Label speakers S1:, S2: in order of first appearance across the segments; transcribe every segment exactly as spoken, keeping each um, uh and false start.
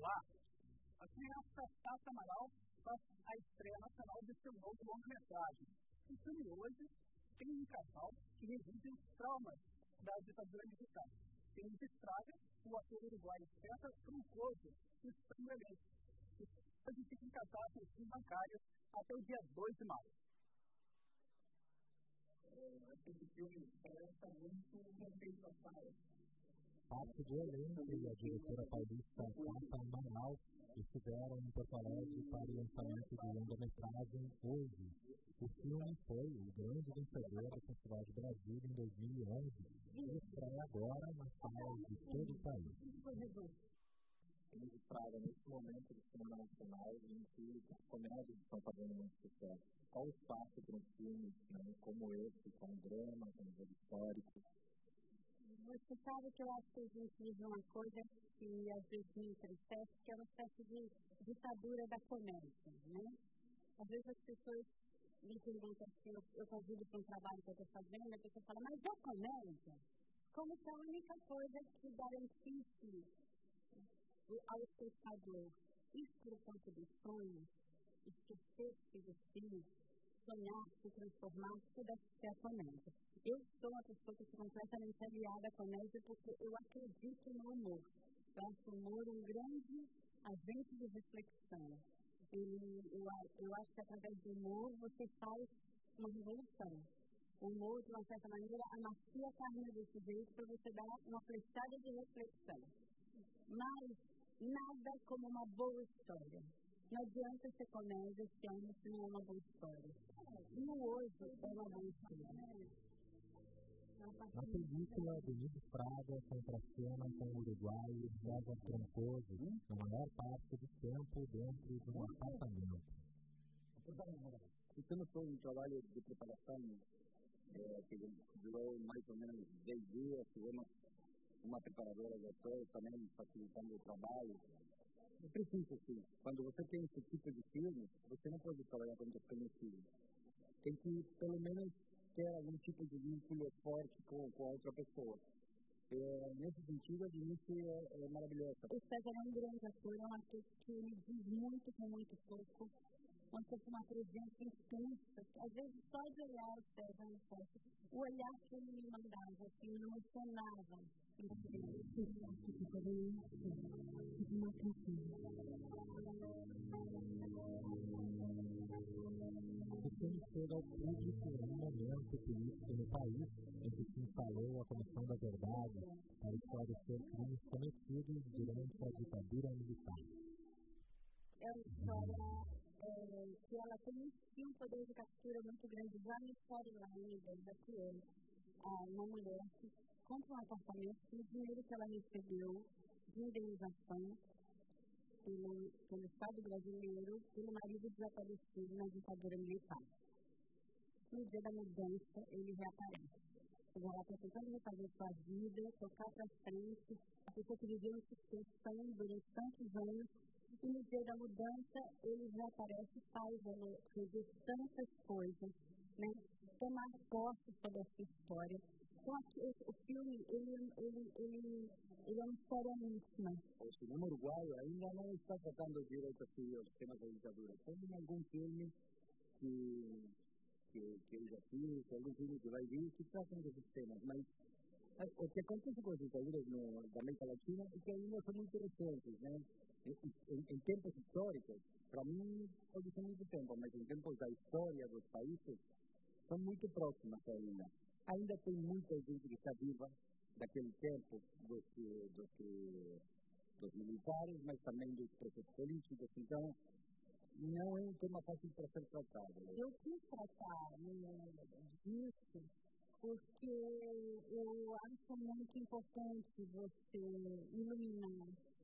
S1: Olá, a cineasta Tata Amaral faz a estreia nacional de seu novo longa-metragem. O filme hoje tem um casal que revive os traumas da ditadura militar. Quem nos estraga, o ator uruguaio César Troncoso, que está no elenco. Hoje fica em cartaz nas bancárias até o dia dois de maio. Esse filme parece estar muito respeito à praia.
S2: Parte do elenco e a diretora paulista Tata Amaral estiveram em Porto Alegre para o lançamento do longa-metragem hoje. O filme foi o grande vencedor do Festival de Brasília em dois mil e onze e estreia agora nas salas de todo o país.
S3: Eles estragam nesse momento do cinema nacional em que as comédias estão fazendo muito sucesso. Qual o espaço para um filme, né, como esse, com drama, com jogo histórico?
S4: Você sabe que eu acho que a gente vive uma coisa que às vezes me entristece, que é uma espécie de ditadura da comédia, né? Às vezes as pessoas me perguntam assim, eu, eu convido para um trabalho que eu estou fazendo, a pessoa fala, mas é comédia? Como se a única coisa que garantisse ao espectador ir para o campo dos sonhos, esquecer-se do filme, sonhar, se transformar, pudesse ser a comédia. Eu sou uma pessoa que sou completamente aliada à comédia porque eu acredito no humor. Eu acho o humor um grande agente de reflexão. Ele, eu, eu acho que através do humor você faz uma revolução. O humor, de uma certa maneira, amacia a carne do sujeito para você dar uma flechada de reflexão. Mas nada como uma boa história. Não adianta ser comédia se não é uma boa história. E o hoje é uma boa história.
S2: Na película, Denise Fraga contracena com o uruguaio César Troncoso, na maior parte do tempo dentro de um apartamento.
S3: Estamos com um trabalho de preparação é, que durou mais ou menos dez dias. Tivemos uma preparadora de atores também facilitando o trabalho. É preciso, assim, quando você tem esse tipo de filme, você não pode trabalhar com desconhecido. Tem que, pelo menos, ter algum tipo de vínculo forte com, com a outra pessoa. É, nesse sentido, a Denise é, é maravilhosa.
S4: O César é um grande ator, é um ator que ele diz muito com muito pouco, um ator com uma presença intensa. Às vezes, só de olhar o César no set, o olhar que ele me mandava, assim, me emocionava.
S2: O filme chega ao público em um momento político no país em que se instalou a Comissão da Verdade para esclarecer crimes cometidos durante a ditadura militar.
S4: É uma história é, que ela tem um poder de captura muito grande. Já na storyline da Piel, uma mulher que compra um apartamento com o dinheiro que ela recebeu de indenização pelo, pelo Estado brasileiro, pelo marido desaparecido na ditadura militar. No dia da mudança, ele reaparece. Ela está tentando refazer sua vida, tocar para frente, a pessoa que viveu em suspensão durante tantos anos, e no dia da mudança, ele reaparece e faz ela fazer tantas coisas, né? Tomar posse sobre essa história. Então, aqui, o filme, ele, ele, ele, ele é uma história íntima.
S3: O cinema uruguaio ainda não está tratando direito assim os temas da ditadura. Tem algum filme que, que, que eu já fiz, algum filme que vai vir, que tratam desses temas, mas o que acontece com as ditaduras no, da América Latina é que ainda são muito recentes, né? Em, em, em tempos históricos, para mim pode ser muito tempo, mas em tempos da história dos países, são muito próximas ainda. Ainda tem muita gente que está viva daquele tempo dos, dos, dos militares, mas também dos presos políticos. Então, não é um tema fácil para ser tratado.
S4: Eu quis tratar disso porque eu acho muito importante você iluminar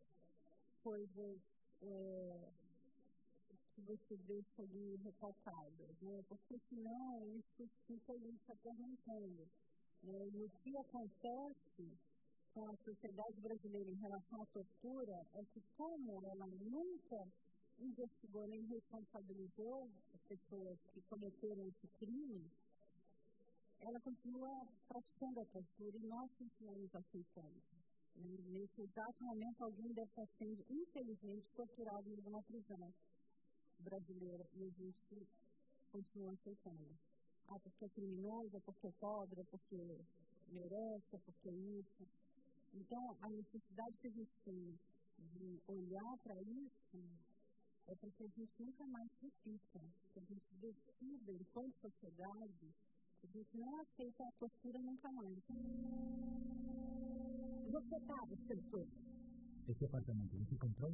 S4: coisas é, que você deixa ali recalcadas, né? Porque senão isso fica ali te atormentando. Né? E o que acontece com a sociedade brasileira em relação à tortura é que, como ela nunca investigou nem responsabilizou as pessoas que cometeram esse crime, ela continua praticando a tortura e nós continuamos aceitando. Nesse exato momento, alguém deve estar sendo, infelizmente, torturado em uma prisão brasileira e a gente continua aceitando. Ah, porque é criminoso, é porque é pobre, é porque merece, é porque é isso. Então, a necessidade que a gente tem de olhar para isso é para que a gente nunca mais repita, que a gente decida, enquanto sociedade, que a gente não aceita a tortura nunca mais. Você estava, inspetor?
S2: Esse apartamento, você encontrou?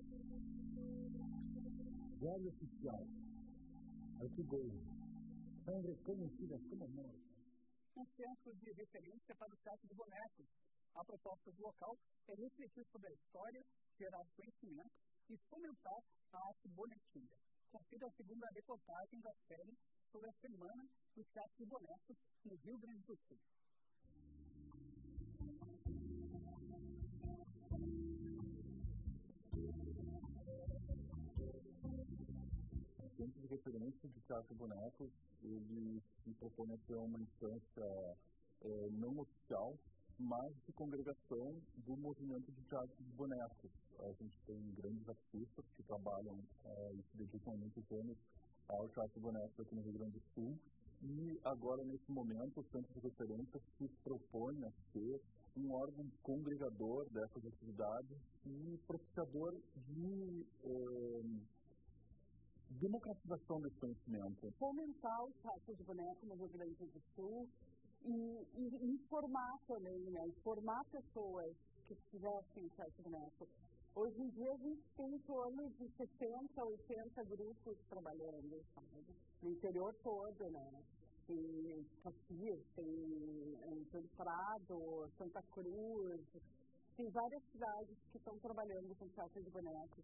S3: Diário oficial. Artigo. Sangre conhecida como morte.
S1: Um centro de referência para o teatro de bonecos. A proposta do local é refletir sobre a história, gerar conhecimento e fomentar a arte bonequinha. Confira a segunda reportagem da série sobre a Semana do Teatro de Bonecos no Rio Grande do Sul.
S5: O Centro de Referência de Teatro de Bonecos, ele se propõe a ser uma instância é, não oficial, mas de congregação do movimento de teatro de bonecos. A gente tem grandes artistas que trabalham é, e se dedicam há muitos anos ao teatro de bonecos aqui no Rio Grande do Sul. E agora, nesse momento, o Centro de Referência se propõe a ser um órgão congregador dessas atividades e propiciador de é, democratização desse conhecimento.
S6: Fomentar o teatro de boneco no Rio Grande do Sul e, e informar também, né? Informar pessoas que fizessem o teatro de boneco. Hoje em dia a gente tem em torno de sessenta, oitenta grupos trabalhando, sabe? No interior todo, né? Tem Caxias, tem Antônio Prado, Santa Cruz, tem várias cidades que estão trabalhando com teatro de bonecos.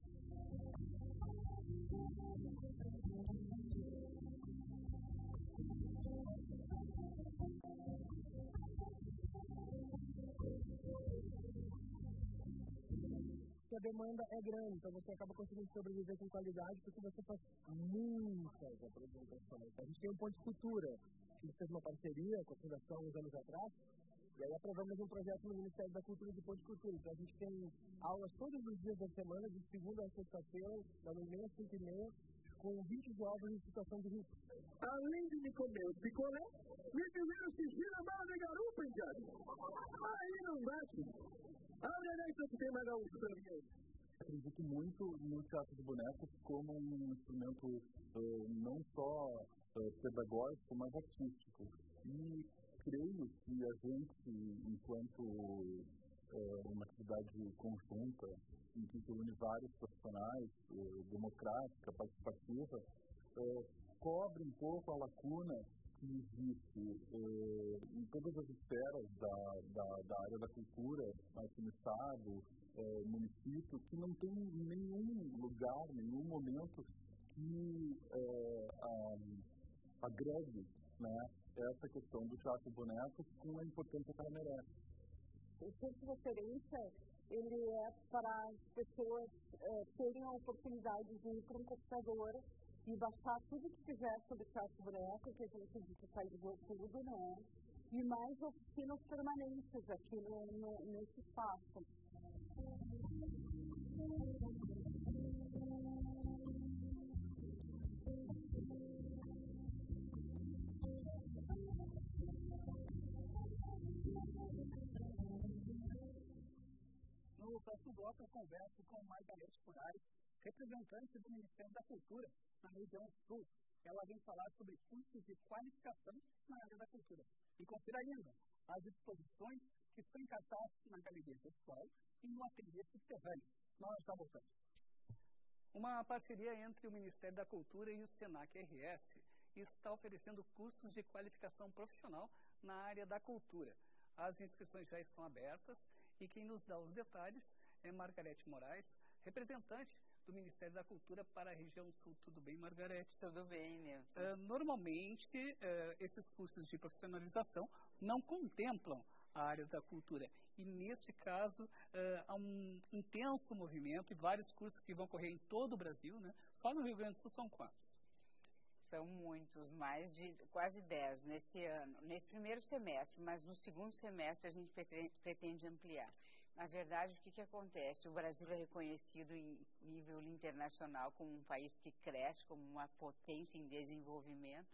S3: A demanda é grande, então você acaba conseguindo sobreviver com qualidade porque você faz muitas apresentações. A gente tem um ponto de cultura, que a gente fez uma parceria com a Fundação uns anos atrás, e aí aprovamos um projeto no Ministério da Cultura de Ponto de Cultura. Então a gente tem aulas todos os dias da semana, de segunda a sexta-feira, da uma e meia às cinco e meia, com vinte jovens em situação de risco. Além de me comer o picolé, me primeiro se gira bala de garupa, Indiado. Aí não bate. Abre a leite que tem mais gaúcho pra ninguém.
S5: Acredito muito no teatro de bonecos como um instrumento uh, não só uh, pedagógico, mas artístico. E creio que a gente, enquanto uh, uma atividade conjunta, em que une vários profissionais, uh, democrática, participativa, uh, cobre um pouco a lacuna que existe eh, em todas as esferas da, da, da área da cultura, aqui no Estado, eh, município, que não tem nenhum lugar, nenhum momento que eh, a, agregue, né, essa questão do teatro de bonecos com a importância que ela merece.
S6: O centro de referência, ele é para as pessoas eh, terem a oportunidade de ir para um computador e baixar tudo que quiser sobre teatro de boneco, que a gente digitalizou tudo, né? E mais oficinas permanentes aqui no, no, nesse espaço.
S1: No próximo bloco, eu converso com Margarete Moraes, representante do Ministério da Cultura na região sul. Ela vem falar sobre cursos de qualificação na área da cultura. E confira ainda as exposições que estão em cartaz na Galeria Gestual e no Ateliê Subterrâneo. Nós já voltamos. Uma parceria entre o Ministério da Cultura e o Senac R S está oferecendo cursos de qualificação profissional na área da cultura. As inscrições já estão abertas e quem nos dá os detalhes é Margarete Moraes, representante do Ministério da Cultura para a região sul. Tudo bem, Margarete?
S7: Tudo bem, Nilton.
S1: Uh, normalmente, uh, esses cursos de profissionalização não contemplam a área da cultura. E, neste caso, uh, há um intenso movimento e vários cursos que vão correr em todo o Brasil, né? Só no Rio Grande do Sul são quantos?
S7: São muitos, mais de quase dez nesse ano, nesse primeiro semestre, mas no segundo semestre a gente pretende ampliar. Na verdade, o que, que acontece? O Brasil é reconhecido em nível internacional como um país que cresce, como uma potência em desenvolvimento,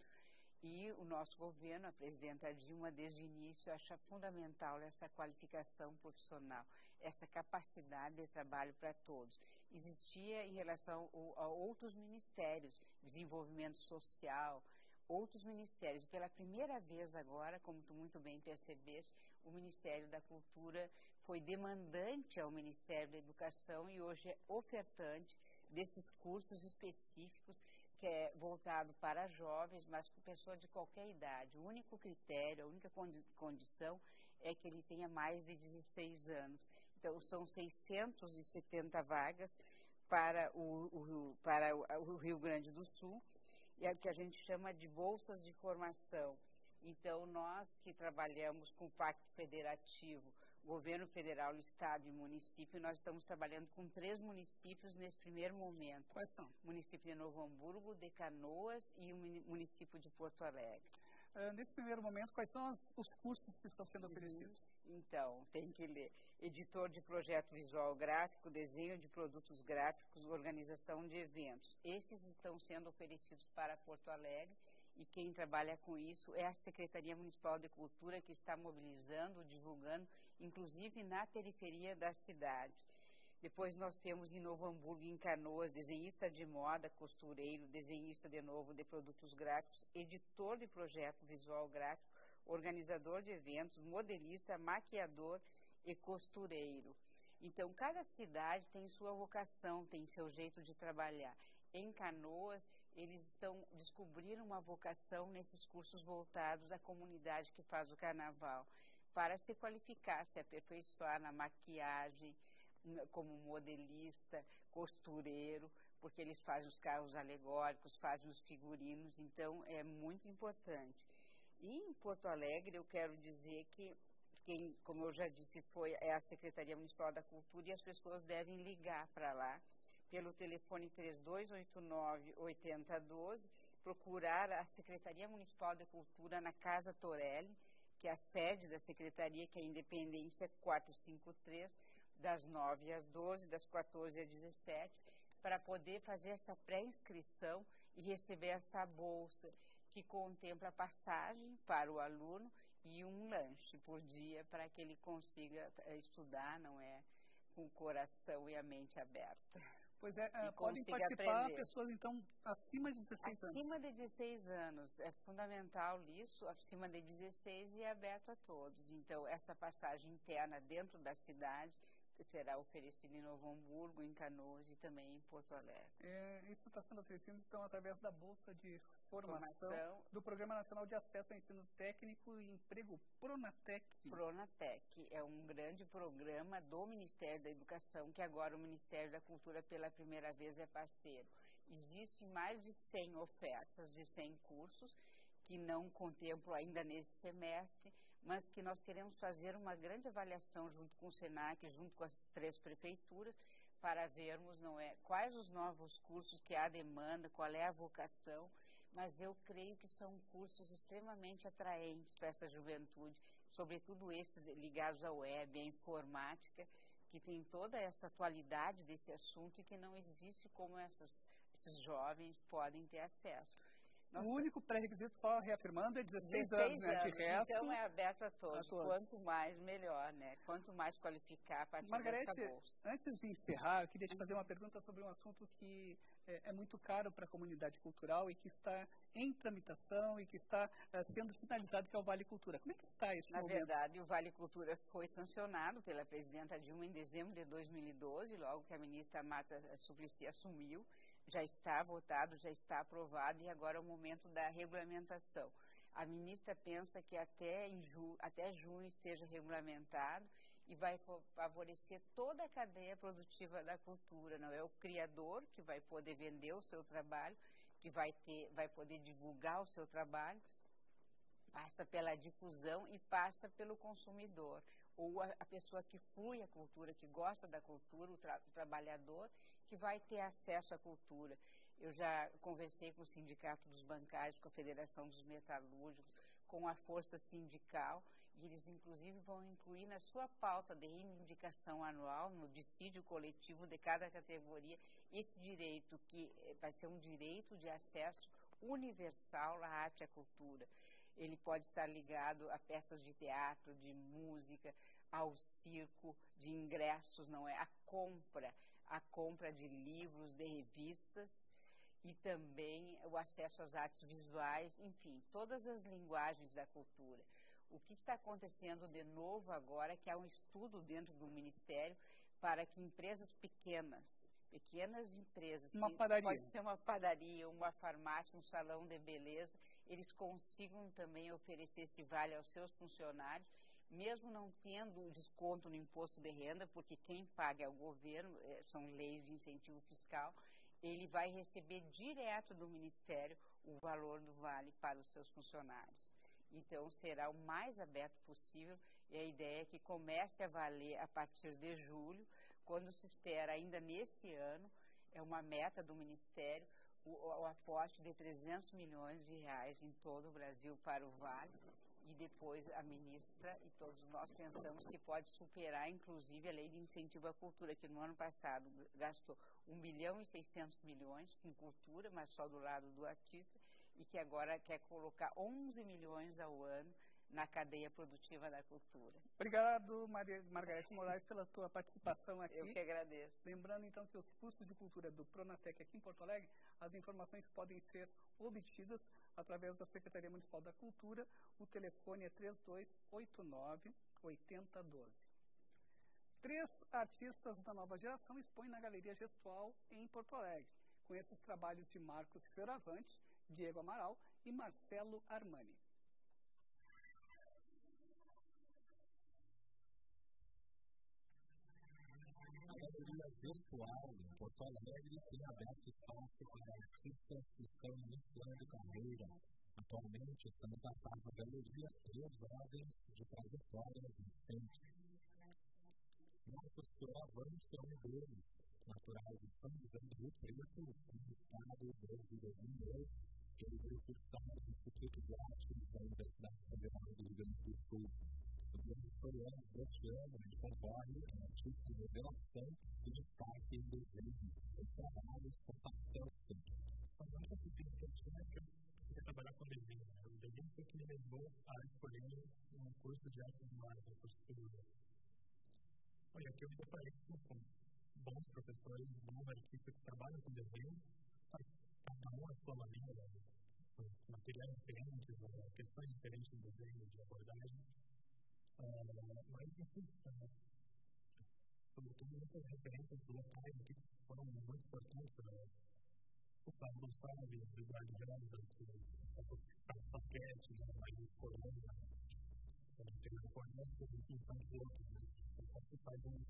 S7: e o nosso governo, a presidenta Dilma, desde o início, acha fundamental essa qualificação profissional, essa capacidade de trabalho para todos. Existia em relação a outros ministérios, desenvolvimento social, outros ministérios. Pela primeira vez agora, como tu muito bem percebeste, o Ministério da Cultura foi demandante ao Ministério da Educação e hoje é ofertante desses cursos específicos que é voltado para jovens, mas para pessoa de qualquer idade. O único critério, a única condi condição é que ele tenha mais de dezesseis anos. Então, são seiscentas e setenta vagas para o, o, para o Rio Grande do Sul, e é o que a gente chama de bolsas de formação. Então, nós que trabalhamos com o Pacto Federativo, Governo Federal, Estado e Município, nós estamos trabalhando com três municípios nesse primeiro momento.
S1: Quais são?
S7: O município de Novo Hamburgo, de Canoas e o município de Porto Alegre.
S1: Uh, nesse primeiro momento, quais são as, os cursos que estão sendo oferecidos?
S7: Uhum. Então, tem que ler. Editor de projeto visual gráfico, desenho de produtos gráficos, organização de eventos. Esses estão sendo oferecidos para Porto Alegre e quem trabalha com isso é a Secretaria Municipal de Cultura, que está mobilizando, divulgando, inclusive na periferia da cidade. Depois nós temos em Novo Hamburgo, em Canoas, desenhista de moda, costureiro, desenhista de novo de produtos gráficos, editor de projeto visual gráfico, organizador de eventos, modelista, maquiador e costureiro. Então, cada cidade tem sua vocação, tem seu jeito de trabalhar. Em Canoas, eles estão descobrindo uma vocação nesses cursos voltados à comunidade que faz o carnaval, para se qualificar, se aperfeiçoar na maquiagem, como modelista, costureiro, porque eles fazem os carros alegóricos, fazem os figurinos, então é muito importante. E em Porto Alegre, eu quero dizer que, quem, como eu já disse, foi é a Secretaria Municipal da Cultura e as pessoas devem ligar para lá, pelo telefone três dois oito nove, oito zero um dois, procurar a Secretaria Municipal de Cultura na Casa Torelli, que é a sede da Secretaria, que é a Independência quatrocentos e cinquenta e três, das nove às doze, das quatorze às dezessete, para poder fazer essa pré-inscrição e receber essa bolsa, que contempla a passagem para o aluno e um lanche por dia, para que ele consiga estudar, não é, com o coração e a mente aberta.
S1: Pois é, uh, podem participar aprender. Pessoas, então, acima de dezesseis anos.
S7: Acima de dezesseis anos. É fundamental isso, acima de dezesseis e é aberto a todos. Então, essa passagem interna dentro da cidade será oferecida em Novo Hamburgo, em Canoas e também em Porto Alegre.
S1: É, isso está sendo oferecido, então, através da Bolsa de Formação,
S7: Formação
S1: do Programa Nacional de Acesso ao Ensino Técnico e Emprego, Pronatec.
S7: Pronatec é um grande programa do Ministério da Educação, que agora o Ministério da Cultura, pela primeira vez, é parceiro. Existem mais de cem ofertas, de cem cursos, que não contemplo ainda nesse semestre, mas que nós queremos fazer uma grande avaliação junto com o SENAC, junto com as três prefeituras, para vermos, não é, quais os novos cursos que há demanda, qual é a vocação, mas eu creio que são cursos extremamente atraentes para essa juventude, sobretudo esses ligados à web, à informática, que tem toda essa atualidade desse assunto e que não existe como essas, esses jovens podem ter acesso.
S1: Nossa. O único pré-requisito, só reafirmando, é dezesseis anos, né?
S7: Anos.
S1: De resto,
S7: então é aberto a todos.
S1: a todos.
S7: Quanto mais, melhor, né? Quanto mais qualificar a partir
S1: Margarete,
S7: dessa bolsa.
S1: Antes de encerrar, eu queria te fazer uma pergunta sobre um assunto que é, é muito caro para a comunidade cultural e que está em tramitação e que está é, sendo finalizado, que é o Vale Cultura. Como é que está esse
S7: Na
S1: momento?
S7: Na verdade, o Vale Cultura foi sancionado pela presidenta Dilma em dezembro de dois mil e doze, logo que a ministra Marta Suplicy assumiu. Já está votado, já está aprovado e agora é o momento da regulamentação. A ministra pensa que até, em ju, até junho esteja regulamentado e vai favorecer toda a cadeia produtiva da cultura. Não é o criador que vai poder vender o seu trabalho, que vai, ter, vai poder divulgar o seu trabalho, passa pela difusão e passa pelo consumidor. Ou a, a pessoa que flui a cultura, que gosta da cultura, o, tra, o trabalhador, que vai ter acesso à cultura. Eu já conversei com o Sindicato dos Bancários, com a Federação dos Metalúrgicos, com a Força Sindical, e eles inclusive vão incluir na sua pauta de reivindicação anual, no dissídio coletivo de cada categoria, esse direito que vai ser um direito de acesso universal à arte e à cultura. Ele pode estar ligado a peças de teatro, de música, ao circo, de ingressos, não é? A compra, a compra de livros, de revistas e também o acesso às artes visuais, enfim, todas as linguagens da cultura. O que está acontecendo de novo agora é que há um estudo dentro do Ministério para que empresas pequenas, pequenas empresas,
S1: uma padaria.
S7: Pode ser uma padaria, uma farmácia, um salão de beleza, eles consigam também oferecer esse vale aos seus funcionários, mesmo não tendo o desconto no imposto de renda, porque quem paga é o governo, são leis de incentivo fiscal, ele vai receber direto do Ministério o valor do vale para os seus funcionários. Então, será o mais aberto possível e a ideia é que comece a valer a partir de julho, quando se espera ainda nesse ano, é uma meta do Ministério, o, o aporte de trezentos milhões de reais em todo o Brasil para o vale, e depois a ministra e todos nós pensamos que pode superar, inclusive, a lei de incentivo à cultura, que no ano passado gastou um bilhão e seiscentos milhões com cultura, mas só do lado do artista, e que agora quer colocar onze milhões ao ano na cadeia produtiva da cultura.
S1: Obrigado, Maria Margarete Moraes, pela tua participação aqui.
S7: Eu que agradeço.
S1: Lembrando, então, que os cursos de cultura do Pronatec aqui em Porto Alegre, as informações podem ser obtidas através da Secretaria Municipal da Cultura. O telefone é três dois oito nove, oito zero um dois. Três artistas da nova geração expõem na Galeria Gestual em Porto Alegre. Com esses trabalhos de Marcos Fioravante, Diego Amaral e Marcelo Armani.
S2: A Galeria Gestual em Porto Alegre tem aberto espaço para artistas que estão iniciando carreira. Atualmente estamos na casa da galeria três jovens de trajetórias recentes. Marcos Fioravante é um deles, natural de São José do Rio Preto, no estado de dois mil e oito, ele veio cursar no Instituto de Arte da Universidade Federal do Rio Grande do Sul. O professor Ana deste ano concorre a artista de revelação e destaque em desenho. Seus trabalhos são pastel.
S8: Falando um pouquinho de técnica, eu queria trabalhar com desenho. O desenho foi o que me levou a escolher um curso de artes visuais, um curso superior. Olha, aqui eu me deparei com bons professores, bons artistas que trabalham com desenho, cada um a sua maneira, materiais diferentes, questões diferentes de desenho, de abordagem. Uh, mas, enfim, uh, sobretudo muitas referências do locais que foram muito importantes para o Gustavo Gonçalves, do Eduardo Janda, que faz basquete, mais escolando, tem os apoiantes, enfim, tantos outros. Eu acho que faz um.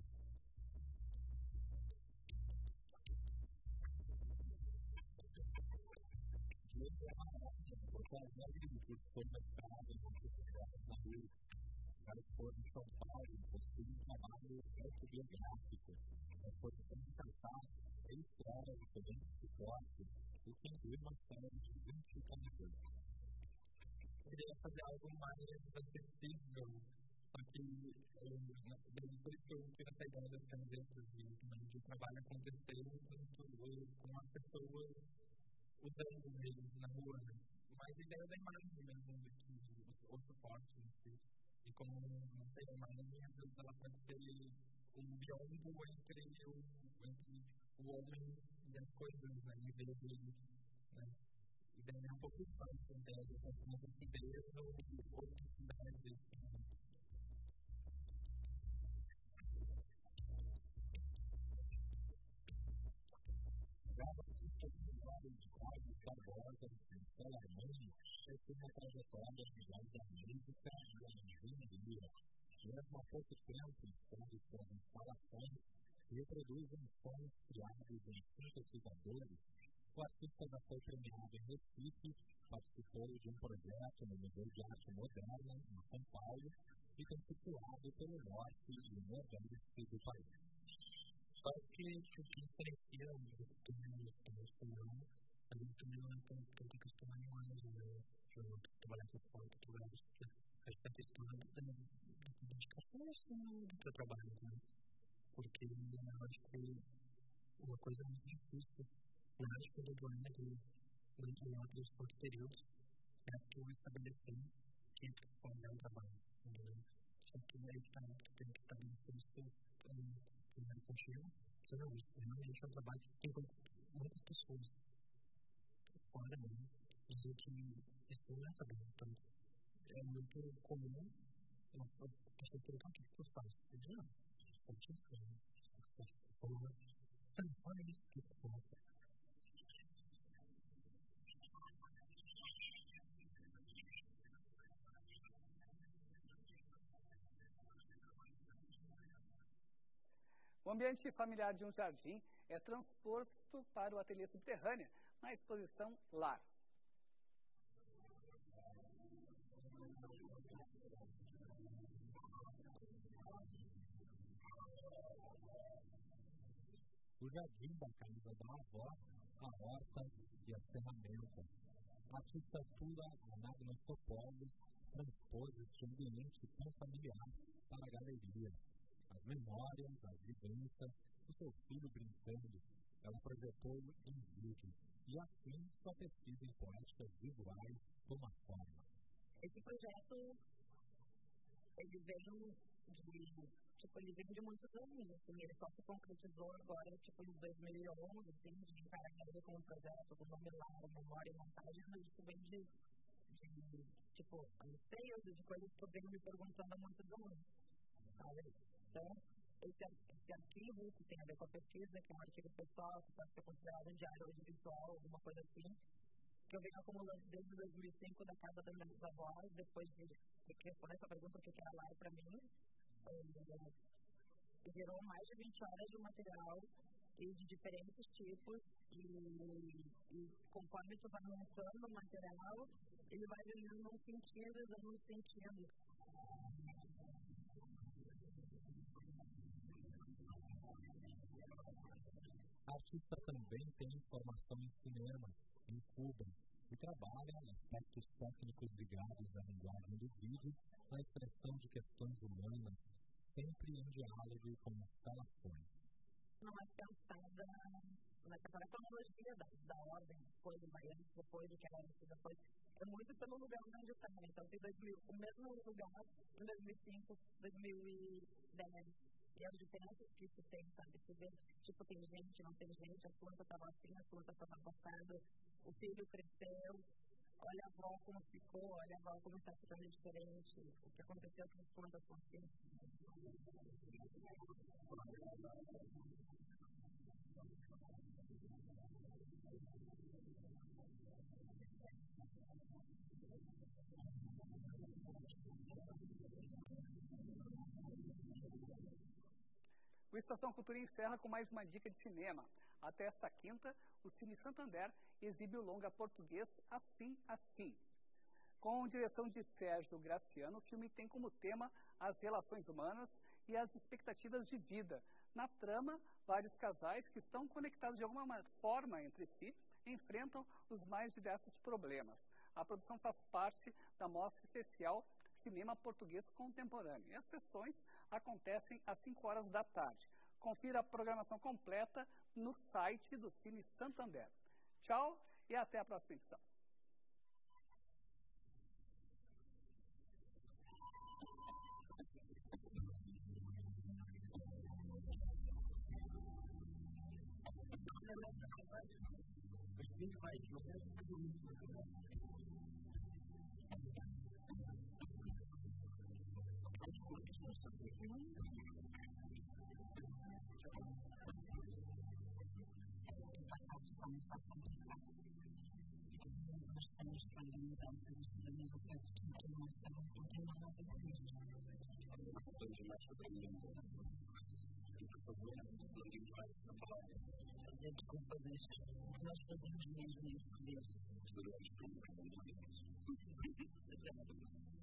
S2: Diego Amaral, Porto Alegre, cursou mestrado em Ciências na U I. A esposa em São Paulo possui um trabalho autobiográfico. A exposição de cartaz tem história de diferentes suportes e tem uma série de vinte camisetas.
S8: Eu queria fazer algo mais acessível, só que depois que eu tive essa ideia das camisetas e de trabalho acontecer com as pessoas usando ele na rua, mas a ideia da imagem mesmo do que o suporte em si. E como, não sei, a imagem, às vezes ela pode ser um biombo entre o, entre o homem e as coisas, né, em vez de, né, e daí é um pouco fácil, né, com essas ideias ou outras cidades.
S2: Cada artista cultural de Carlos Barbosa, Marcelo Armani, fez uma trajetória ligada à música e à engenharia. Mesmo há pouco tempo, expõe suas instalações e reproduzem sons criados em sintetizadores. O artista já foi premiado em Recife, participou de um projeto no Museu de Arte Moderna, em São Paulo, e tem circulado pelo norte e nordeste do país.
S8: Acho que o que diferencia os arquitetos da espanhol, às vezes também não é tanta questão de linguagem, de trabalhar com fora, trabalhar com acho que a questão da dedicação do teu trabalho, né? Porque eu acho que uma coisa muito difícil na arte contemporânea dentro de outros outros períodos é tu estabelecer quem que pode fazer um trabalho, entendeu? Só que aí que tá, tu tem que estabelecer isso primeiro contigo, você não, isso realmente é um trabalho que tem muitas pessoas fora mesmo, dizer que isso não é trabalho, então é muito comum uma pessoa perguntar o que tu faz, eu digo, não, eu te ensino, você falou, não, só isso que tu faz.
S1: O ambiente familiar de um jardim é transposto para o ateliê subterrâneo na exposição Lar.
S2: O jardim da casa da avó, a horta e as ferramentas. A arquitetura Anagnostopoulos transpôs este ambiente tão familiar para a galeria. As memórias, as vivências, o seu filho brincando, ela projetou em vídeo. E assim, sua pesquisa em poéticas visuais toma forma.
S9: Esse projeto, ele veio de, tipo, ele veio de muitos anos, assim, ele só se concretizou agora, tipo, em dois mil e onze, assim, de encarar ele como um projeto, com nome lá, memória e montagem, mas isso vem de, de, tipo, anseios e de coisas que eu venho me perguntando há muitos anos, sabe? Então, esse, esse arquivo que tem a ver com a pesquisa, que é um arquivo pessoal, que pode ser considerado um diário audiovisual, alguma coisa assim, que eu venho acumulando desde dois mil e cinco da casa das minhas avós, depois de, de responder essa pergunta, o que era lá para mim, e gerou mais de vinte horas de material e de diferentes tipos, e, e conforme tu vai montando o material, ele vai ganhando um sentido, dando um sentido.
S2: A artista também tem formação em cinema, em Cuba, e trabalha em aspectos técnicos ligados à linguagem do vídeo, na expressão de questões humanas, sempre em diálogo com instalações.
S9: Não é pensada na questão da cronologia da, da ordem, depois vai antes, depois do que era antes, depois. É muito pelo lugar onde está. Então, tem dois mil, o mesmo lugar em dois mil e cinco, dois mil e dez. E as diferenças que isso tem, sabe? Você vê, tipo, tem gente, não tem gente, as plantas estavam assim, as plantas estavam afastadas, o filho cresceu, olha a avó como ficou, olha a avó como está ficando diferente, o que aconteceu com as plantas com assim.
S1: O Estação Cultura encerra com mais uma dica de cinema. Até esta quinta, o Cine Santander exibe o longa português Assim, Assim. Com direção de Sérgio Graciano, o filme tem como tema as relações humanas e as expectativas de vida. Na trama, vários casais que estão conectados de alguma forma entre si enfrentam os mais diversos problemas. A produção faz parte da mostra especial Cinema Português Contemporâneo. E as sessões acontecem às cinco horas da tarde. Confira a programação completa no site do Cine Santander. Tchau e até a próxima edição.
S9: Desculpa, deixa. Nós fazemos mesmo isso.